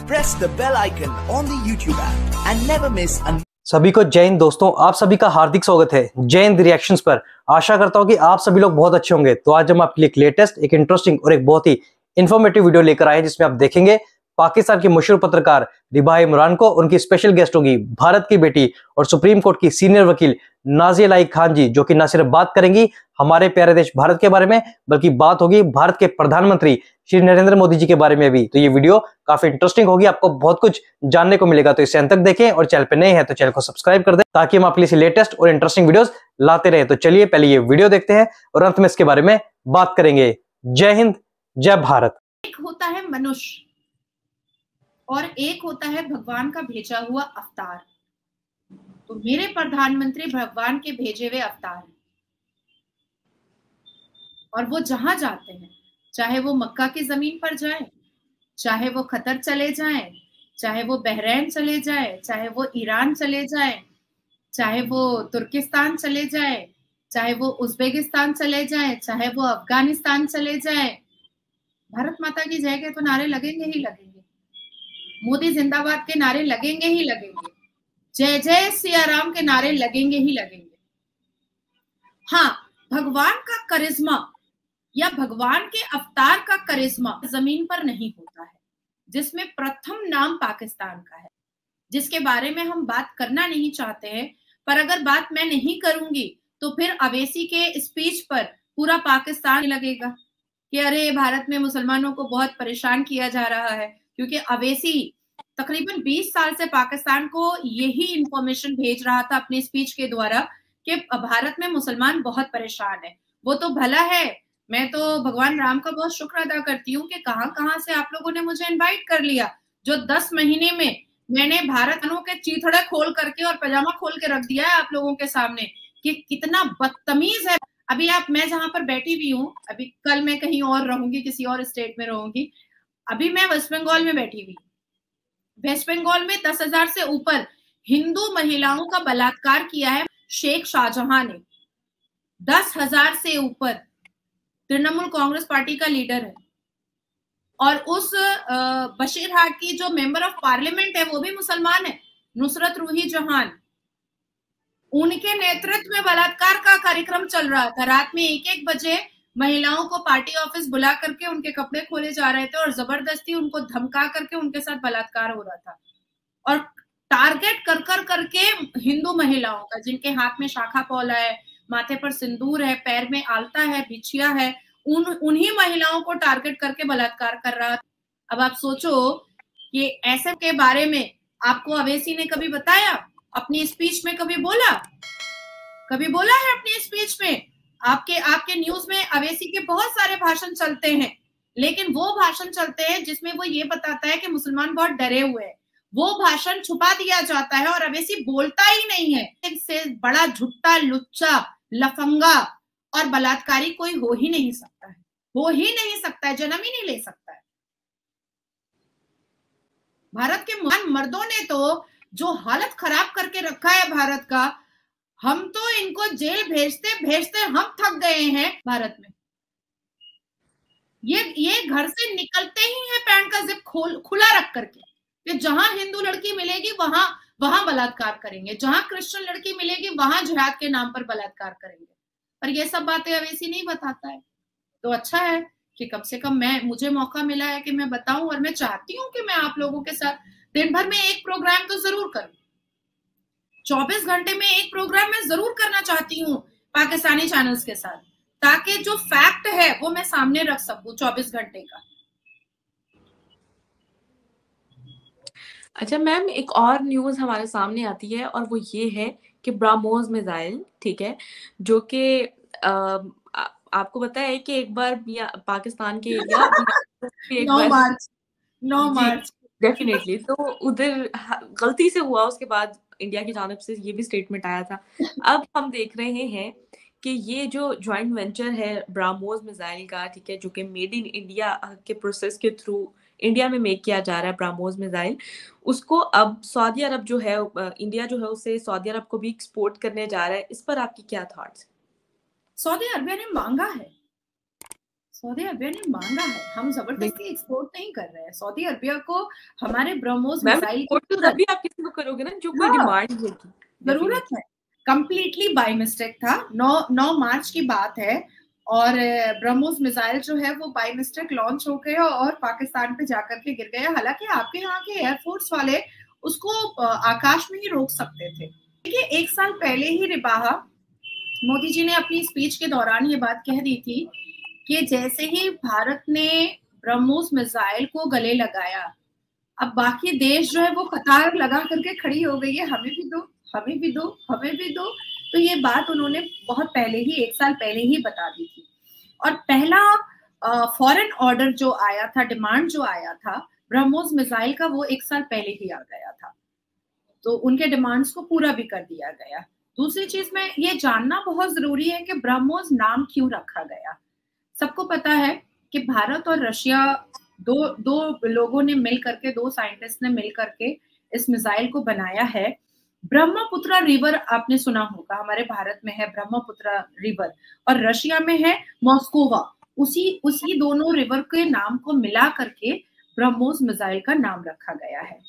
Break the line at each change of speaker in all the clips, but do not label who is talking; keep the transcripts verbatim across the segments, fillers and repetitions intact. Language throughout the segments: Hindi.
press the bell icon on the YouTube app and never miss an
सभी को जय हिंद दोस्तों, आप सभी का हार्दिक स्वागत है जय हिंद रिएक्शंस पर। आशा करता हूं कि आप सभी लोग बहुत अच्छे होंगे। तो आज हम आपके लिए एक लेटेस्ट, एक इंटरेस्टिंग और एक बहुत ही इंफॉर्मेटिव वीडियो लेकर आए हैं, जिसमें आप देखेंगे पाकिस्तान की मशहूर पत्रकार रिबाह इमरान को, उनकी स्पेशल गेस्ट होगी भारत की बेटी और सुप्रीम कोर्ट की सीनियर वकील नाज़िया लाइक खान जी, जो कि न सिर्फ बात करेंगी हमारे प्यारे देश भारत के बारे में, बल्कि बात होगी भारत के प्रधानमंत्री श्री नरेंद्र मोदी जी के बारे में भी। तो ये वीडियो काफी इंटरेस्टिंग होगी, आपको बहुत कुछ जानने को मिलेगा। तो इसे अंत तक देखें और चैनल पे नए हैं तो चैनल को सब्सक्राइब कर दें, ताकि हम आपके लिए लेटेस्ट और इंटरेस्टिंग वीडियोस लाते रहे। तो चलिए पहले ये वीडियो देखते हैं और अंत में इसके बारे में बात करेंगे। जय हिंद, जय भारत।
एक होता है मनुष्य और एक होता है भगवान का भेजा हुआ अवतार। तो मेरे प्रधानमंत्री भगवान के भेजे हुए अवतार हैं, और वो जहां जाते हैं, चाहे वो मक्का की जमीन पर जाए, चाहे वो कतर चले जाएं, चाहे वो बहरीन चले जाए, चाहे वो ईरान चले जाए, चाहे वो तुर्किस्तान चले जाए, चाहे वो उज्बेकिस्तान चले जाए, चाहे वो अफगानिस्तान चले जाए, भारत माता की जय के तो नारे लगेंगे ही लगेंगे, मोदी जिंदाबाद के नारे लगेंगे ही लगेंगे, जय जय सिया राम के नारे लगेंगे ही लगेंगे। हाँ, भगवान का करिश्मा या भगवान के अवतार का करिश्मा जमीन पर नहीं होता है, जिसमें प्रथम नाम पाकिस्तान का है, जिसके बारे में हम बात करना नहीं चाहते हैं। पर अगर बात मैं नहीं करूंगी तो फिर अवैसी के स्पीच पर पूरा पाकिस्तान लगेगा कि अरे भारत में मुसलमानों को बहुत परेशान किया जा रहा है, क्योंकि अवैसी तकरीबन बीस साल से पाकिस्तान को यही इंफॉर्मेशन भेज रहा था अपने स्पीच के द्वारा कि भारत में मुसलमान बहुत परेशान है। वो तो भला है, मैं तो भगवान राम का बहुत शुक्र अदा करती हूँ कि कहां कहां से आप लोगों ने मुझे इनवाइट कर लिया, जो दस महीने में मैंने भारतनों के चीथड़े खोल करके और पजामा खोल के रख दिया है आप लोगों के सामने कि कितना बदतमीज है। अभी आप, मैं जहां पर बैठी हुई हूँ, अभी कल मैं कहीं और रहूंगी, किसी और स्टेट में रहूंगी, अभी मैं वेस्ट बंगाल में बैठी हुई। वेस्ट बंगाल में दस हजार से ऊपर हिंदू महिलाओं का बलात्कार किया है शेख शाहजहां ने। दस हजार से ऊपर, तृणमूल कांग्रेस पार्टी का लीडर है, और उस बशीरहाट की जो मेंबर ऑफ पार्लियामेंट है वो भी मुसलमान है, नुसरत रूही जहान। उनके नेतृत्व में बलात्कार का कार्यक्रम चल रहा था। रात में एक एक बजे महिलाओं को पार्टी ऑफिस बुला करके उनके कपड़े खोले जा रहे थे और जबरदस्ती उनको धमका करके उनके साथ बलात्कार हो रहा था, और टारगेट कर कर करके हिंदू महिलाओं का, जिनके हाथ में शाखा पौला है, माथे पर सिंदूर है, पैर में आलता है, बिछिया है, उन उन्हीं महिलाओं को टारगेट करके बलात्कार कर रहा था। अब आप सोचो कि ऐसे के बारे में आपको अवैसी ने कभी बताया? अपनी स्पीच में कभी बोला? कभी बोला है अपनी स्पीच में? आपके आपके न्यूज में अवैसी के बहुत सारे भाषण चलते हैं, लेकिन वो भाषण चलते हैं जिसमें वो ये बताता है कि मुसलमान बहुत डरे हुए हैं। वो भाषण छुपा दिया जाता है और अवैसी बोलता ही नहीं है। इससे बड़ा झुट्टा, लुच्चा, लफंगा और बलात्कारी कोई हो ही नहीं सकता है, हो ही नहीं सकता है, जन्म ही नहीं ले सकता है। भारत के महान मर्दों ने तो जो हालत खराब करके रखा है भारत का, हम तो इनको जेल भेजते भेजते हम थक गए हैं। भारत में ये ये घर से निकलते ही है पैंट का जिप खोल खुला रख करके कि जहां हिंदू लड़की मिलेगी वहां वहां बलात्कार करेंगे, जहां क्रिश्चियन लड़की मिलेगी वहां जिहाद के नाम पर बलात्कार करेंगे। पर ये सब बातें अवैसी नहीं बताता है। तो अच्छा है कि कम से कम मैं मुझे मौका मिला है कि मैं बताऊं, और मैं चाहती हूं कि मैं आप लोगों के साथ दिन भर में एक प्रोग्राम तो जरूर करूं। चौबीस घंटे में एक प्रोग्राम मैं जरूर करना चाहती हूँ पाकिस्तानी चैनल्स के साथ, ताकि जो फैक्ट है वो मैं सामने रख सकूं चौबीस घंटे का।
अच्छा मैम, एक और न्यूज हमारे सामने आती है और वो ये है कि ब्राह्मोस मिसाइल, ठीक है, जो कि आपको पता है कि एक बार पाकिस्तान के एरिया
नौ मार्च नौ मार्च
डेफिनेटली, तो उधर गलती से हुआ, उसके बाद इंडिया की जानब से ये भी स्टेटमेंट आया था। अब हम देख रहे हैं कि ये जो जॉइंट वेंचर है ब्राह्मोस मिसाइल का, ठीक है, जो कि मेड इन इंडिया के प्रोसेस के थ्रू इंडिया में मेक किया जा रहा है ब्राह्मोस मिसाइल, उसको अब सऊदी अरब जो है, इंडिया जो है उसे सऊदी अरब को भी एक्सपोर्ट करने जा रहा है। इस पर आपकी क्या थॉट्स?
सऊदी अरबिया ने मांगा है, सऊदी अरबिया ने मांगा है, हम जबरदस्ती एक्सपोर्ट नहीं कर रहे हैं सऊदी अरबिया को हमारे ब्रह्मोस मिसाइल की
तो तभी आप किसी को करोगे ना जो कोई डिमांड होगी,
जरूरत है। कंप्लीटली बाय मिस्टेक था, नौ नौ मार्च की बात है और ब्रह्मोस मिसाइल जो है वो बाय मिस्टेक लॉन्च हो गया और पाकिस्तान पे जाकर के गिर गया। हालांकि आपके यहाँ के एयरफोर्स वाले उसको आकाश में ही रोक सकते थे। देखिए, एक साल पहले ही रिबाहा मोदी जी ने अपनी स्पीच के दौरान ये बात कह दी थी कि जैसे ही भारत ने ब्रह्मोस मिसाइल को गले लगाया, अब बाकी देश जो है वो कतार लगा करके खड़ी हो गई है, हमें भी दो, हमें भी दो, हमें भी दो। तो ये बात उन्होंने बहुत पहले ही, एक साल पहले ही बता दी थी। और पहला फॉरेन ऑर्डर जो आया था, डिमांड जो आया था ब्रह्मोस मिसाइल का, वो एक साल पहले ही आ गया था। तो उनके डिमांड्स को पूरा भी कर दिया गया। दूसरी चीज में ये जानना बहुत जरूरी है कि ब्रह्मोस नाम क्यों रखा गया। सबको पता है कि भारत और रशिया दो दो लोगों ने मिल करके, दो साइंटिस्ट ने मिल करके इस मिसाइल को बनाया है। ब्रह्मपुत्र रिवर आपने सुना होगा, हमारे भारत में है ब्रह्मपुत्र रिवर और रशिया में है मॉस्कोवा। उसी उसी दोनों रिवर के नाम को मिला करके ब्रह्मोस मिसाइल का नाम रखा गया है।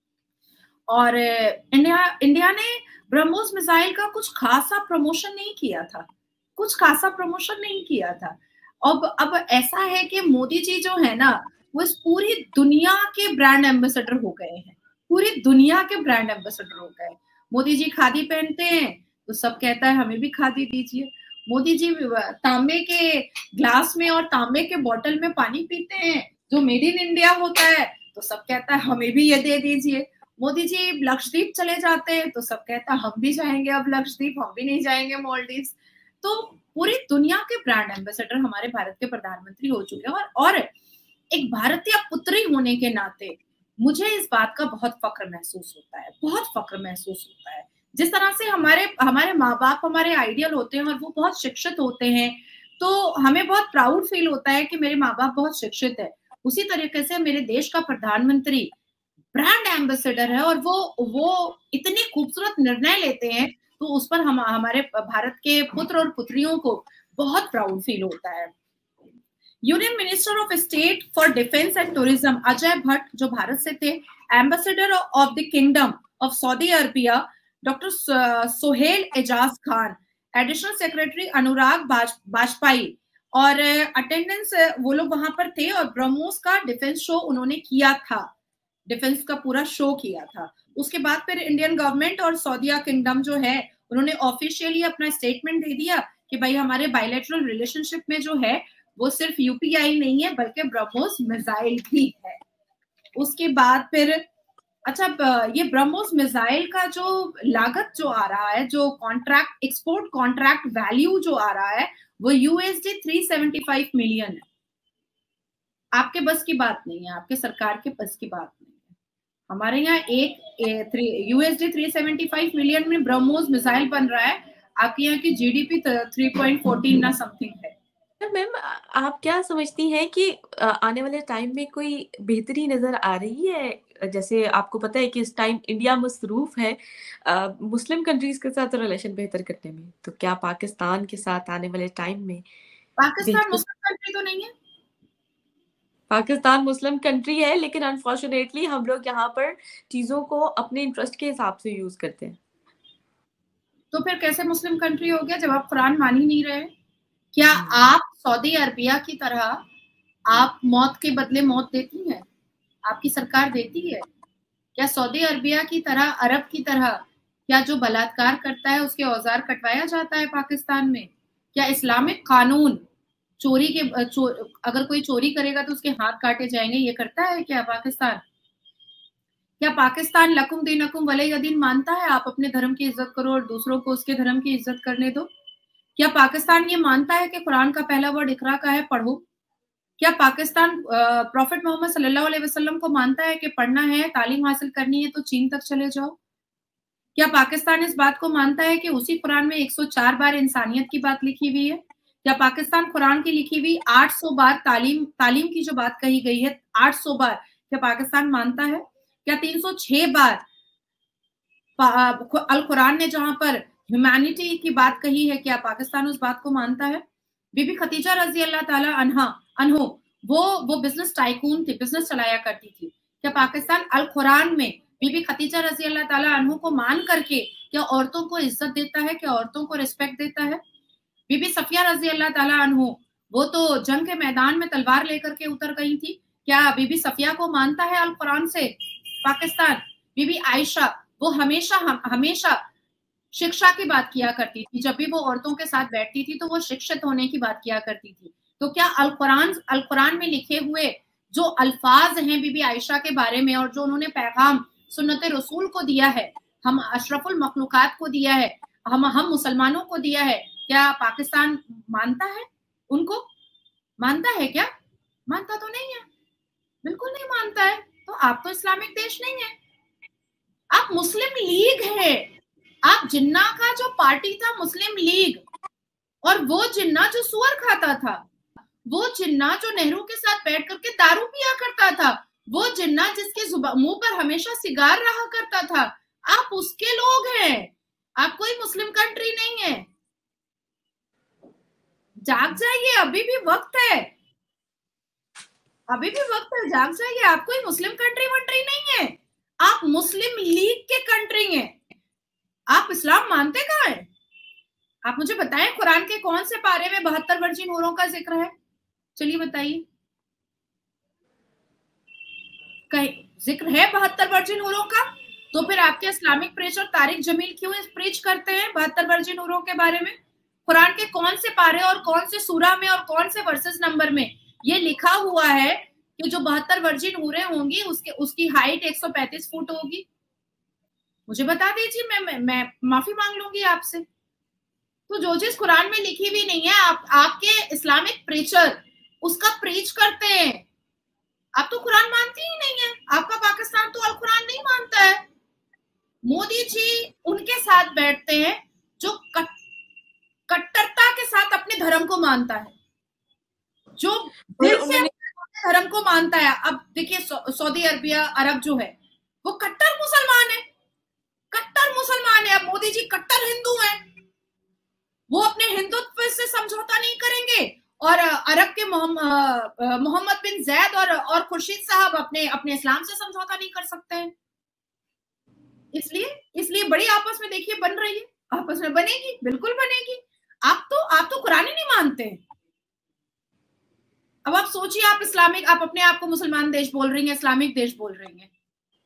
और इंडिया इंडिया ने ब्रह्मोस मिसाइल का कुछ खासा प्रमोशन नहीं किया था, कुछ खासा प्रमोशन नहीं किया था। अब अब ऐसा है कि मोदी जी जो है ना, वो इस पूरी दुनिया के ब्रांड एम्बेसडर हो गए हैं, पूरी दुनिया के ब्रांड एम्बेसडर हो गए। मोदी जी खादी पहनते हैं तो सब कहता है हमें भी खादी दीजिए। मोदी जी तांबे के ग्लास में और तांबे के बोतल में पानी पीते हैं जो मेड इन इंडिया होता है, तो सब कहता है हमें भी ये दे दीजिए। मोदी जी लक्षद्वीप चले जाते हैं तो सब कहता है हम भी जाएंगे अब लक्षद्वीप, हम भी नहीं जाएंगे मालदीव्स। तो पूरी दुनिया के ब्रांड एम्बेसडर हमारे भारत के प्रधानमंत्री हो चुके हैं। और एक भारतीय पुत्री होने के नाते मुझे इस बात का बहुत फक्र महसूस होता है, बहुत फक्र महसूस होता है। जिस तरह से हमारे हमारे माँ बाप हमारे आइडियल होते हैं और वो बहुत शिक्षित होते हैं, तो हमें बहुत प्राउड फील होता है कि मेरे माँ बाप बहुत शिक्षित है। उसी तरीके से मेरे देश का प्रधानमंत्री ब्रांड एम्बेसडर है और वो वो इतने खूबसूरत निर्णय लेते हैं, तो उस पर हम हमारे भारत के पुत्र और पुत्रियों को बहुत प्राउड फील होता है। Union minister of state for defence and tourism Ajay Bhatt जो भारत से थे, ambassador of the kingdom of Saudi Arabia doctor Suhel Ajaz Khan, additional secretary Anurag Bajpai और अटेंडेंस वो लोग वहां पर थे। और ब्रह्मोस का डिफेंस शो उन्होंने किया था, डिफेंस का पूरा शो किया था। उसके बाद फिर इंडियन गवर्नमेंट और सऊदिया किंगडम जो है उन्होंने ऑफिशियली अपना स्टेटमेंट दे दिया कि भाई हमारे बायलैटरल रिलेशनशिप में जो है वो सिर्फ यूपीआई नहीं है बल्कि ब्रह्मोस मिसाइल भी है। उसके बाद फिर अच्छा, ये ब्रह्मोस मिसाइल का जो लागत जो आ रहा है, जो कॉन्ट्रैक्ट एक्सपोर्ट कॉन्ट्रैक्ट वैल्यू जो आ रहा है वो यूएसडी तीन सौ पचहत्तर मिलियन है। आपके बस की बात नहीं है, आपके सरकार के बस की बात नहीं है। हमारे यहाँ एक यूएसडी तीन सौ पचहत्तर मिलियन में ब्रह्मोस मिसाइल बन रहा है, आपके यहाँ की जीडीपी तीन पॉइंट एक चार ना समथिंग है।
मैम, आप क्या समझती हैं कि आने वाले टाइम में कोई बेहतरी नजर आ रही है? जैसे आपको पता है कि इस टाइम इंडिया मसरूफ है मुस्लिम कंट्रीज के साथ रिलेशन बेहतर करने में, तो क्या पाकिस्तान के साथ आने वाले टाइम में?
पाकिस्तान मुस्लिम कंट्री तो नहीं है,
पाकिस्तान मुस्लिम कंट्री है, लेकिन अनफॉर्चुनेटली हम लोग यहाँ पर चीजों को अपने इंटरेस्ट के हिसाब से यूज करते हैं।
तो फिर कैसे मुस्लिम कंट्री हो गया जब आप कुरान मान ही नहीं रहे? क्या आप सऊदी अरबिया की तरह आप मौत के बदले मौत देती हैं? आपकी सरकार देती है? क्या सऊदी अरबिया की तरह, अरब की तरह, क्या जो बलात्कार करता है उसके औजार कटवाया जाता है पाकिस्तान में? क्या इस्लामिक कानून चोरी के चो, अगर कोई चोरी करेगा तो उसके हाथ काटे जाएंगे, ये करता है क्या पाकिस्तान? क्या पाकिस्तान लकुम दीनकुम वलिय दीन मानता है? आप अपने धर्म की इज्जत करो और दूसरों को उसके धर्म की इज्जत करने दो। क्या पाकिस्तान ये मानता है कि कुरान का पहला वर्ड इकरा का है, पढ़ो? क्या पाकिस्तान प्रॉफिट मोहम्मद सल्लल्लाहु अलैहि वसल्लम को मानता है कि पढ़ना है, तालीम हासिल करनी है तो चीन तक चले जाओ? क्या पाकिस्तान इस बात को मानता है कि उसी कुरान में एक सौ चार बार इंसानियत की बात लिखी हुई है? क्या पाकिस्तान कुरान की लिखी हुई आठ सौ बार तालीम तालीम की जो बात कही गई है आठ सौ बार, क्या पाकिस्तान मानता है? क्या तीन सौ छह बार अल कुरान ने जहां पर ह्यूमैनिटी की बात कही है, क्या पाकिस्तान उस बात को मानता है? बीबी खतीजा रजी अल्लाह ताला अन्हा अनहो वो वो बिजनेस टाइकून थी, बिजनेस चलाया करती थी। क्या पाकिस्तान अल कुरान में बीबी खतीजा रजी अल्लाह ताला अन्हो को मान करके क्या औरतों को इज्जत देता है, क्या औरतों को रिस्पेक्ट देता है? बीबी सफिया रजी अल्लाह ताला अन्हो वो तो जंग के मैदान में तलवार लेकर के उतर गई थी। क्या बीबी सफिया को मानता है अल कुरान से पाकिस्तान? बीबी आयशा वो हमेशा हम, हमेशा शिक्षा की बात किया करती थी। जब भी वो औरतों के साथ बैठती थी तो वो शिक्षित होने की बात किया करती थी। तो क्या अल कुरान अल कुरान में लिखे हुए जो अल्फाज हैं बीबी आयशा के बारे में और जो उन्होंने पैगाम सुन्नत रसूल को दिया है, हम अशरफुल मखलूकात को दिया है, हम हम मुसलमानों को दिया है, क्या पाकिस्तान मानता है? उनको मानता है क्या? मानता तो नहीं है, बिल्कुल नहीं मानता है। तो आप तो इस्लामिक देश नहीं है, आप मुस्लिम लीग है। आप जिन्ना का जो पार्टी था मुस्लिम लीग, और वो जिन्ना जो सुअर खाता था, वो जिन्ना जो नेहरू के साथ बैठ करके दारू पिया करता था, वो जिन्ना जिसके मुंह पर हमेशा सिगार रहा करता था, आप उसके लोग हैं। आप कोई मुस्लिम कंट्री नहीं है। जाग जाइए, अभी भी वक्त है, अभी भी वक्त है, जाग जाइए। आप कोई मुस्लिम कंट्री वंट्री नहीं है, आप मुस्लिम लीग के कंट्री हैं। आप इस्लाम मानते कहाँ हैं? आप मुझे बताएं, कुरान के कौन से पारे में बहत्तर वर्जिन हूरों का जिक्र है? चलिए बताइए, कहीं जिक्र है बहत्तर वर्जिन हूरों का? तो फिर आपके इस्लामिक प्रेचर तारिक जमील क्यों प्रीच करते हैं बहत्तर वर्जिन हूरों के बारे में? कुरान के कौन से पारे और कौन से सूरा में और कौन से वर्सेस नंबर में ये लिखा हुआ है कि जो बहत्तर वर्जिन हूरें होंगी उसके उसकी हाइट एक सौ पैंतीस फुट होगी? मुझे बता दीजिए, मैं, मैं मैं माफी मांग लूंगी आपसे। तो जो चीज कुरान में लिखी हुई नहीं है, आप आपके इस्लामिक प्रीचर उसका प्रीच करते हैं। आप तो कुरान मानती ही नहीं है। आपका पाकिस्तान तो अल कुरान नहीं मानता है। मोदी जी उनके साथ बैठते हैं जो कट, कट्टरता के साथ अपने धर्म को मानता है, जो दिल से धर्म को मानता है। अब देखिए सऊदी अरबिया अरब जो है वो कट्टर मुसलमान है, कट्टर मुसलमान है। अब मोदी जी कट्टर हिंदू हैं, वो अपने हिंदुत्व से समझौता नहीं करेंगे और अरब के मोहम्मद बिन जैद और और खुर्शीद साहब अपने अपने इस्लाम से समझौता नहीं कर सकते हैं। इसलिए इसलिए बड़ी आपस में देखिए बन रही है, आपस में बनेगी, बिल्कुल बनेगी। आप तो आप तो कुरान ही नहीं मानते हैं। अब आप सोचिए, आप इस्लामिक, आप अपने आप को मुसलमान देश बोल रही हैं, इस्लामिक देश बोल रही हैं।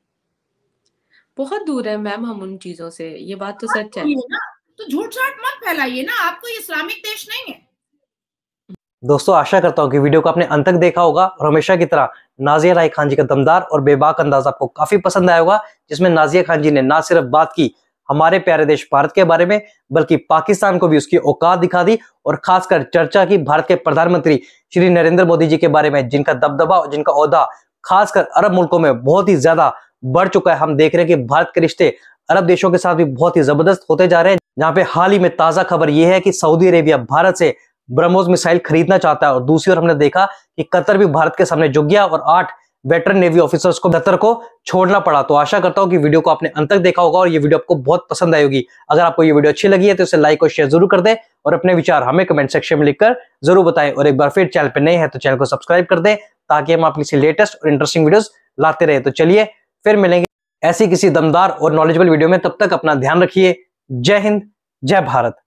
बहुत दूर है मैम हम उन चीजों से, ये बात तो सच है
ना। तो झूठ झाट मत फैलाइए ना, आपको ये इस्लामिक देश नहीं है।
दोस्तों आशा करता हूँ कि वीडियो को आपने अंत तक देखा होगा और हमेशा की तरह नाजिया राय खान जी का दमदार और बेबाक अंदाज आपको काफी पसंद आया होगा, जिसमें नाजिया खान जी ने ना सिर्फ बात की हमारे प्यारे देश भारत के बारे में, बल्कि पाकिस्तान को भी उसकी औकात दिखा दी और खासकर चर्चा की भारत के प्रधानमंत्री श्री नरेंद्र मोदी जी के बारे में, जिनका दबदबा और जिनका ओहदा खासकर अरब मुल्कों में बहुत ही ज्यादा बढ़ चुका है। हम देख रहे हैं कि भारत के रिश्ते अरब देशों के साथ भी बहुत ही जबरदस्त होते जा रहे हैं, जहां पे हाल ही में ताजा खबर यह है कि सऊदी अरेबिया भारत से ब्रह्मोस मिसाइल खरीदना चाहता है और दूसरी ओर हमने देखा कि कतर भी भारत के सामने झुक गया और आठ वेटरन नेवी ऑफिसर्स को कतर को छोड़ना पड़ा। तो आशा करता हूं कि वीडियो को आपने अंत तक देखा होगा और ये वीडियो आपको बहुत पसंद आई होगी। अगर आपको ये वीडियो अच्छी लगी है तो इसे लाइक और शेयर जरूर कर दें और अपने विचार हमें कमेंट सेक्शन में लिखकर जरूर बताएं। और एक बार फिर चैनल पर नए हैं तो चैनल को सब्सक्राइब कर दें ताकि हम आपके लेटेस्ट और इंटरेस्टिंग वीडियोस लाते रहे। तो चलिए फिर मिलेंगे ऐसी किसी दमदार और नॉलेजेबल वीडियो में, तब तक अपना ध्यान रखिए। जय हिंद, जय भारत।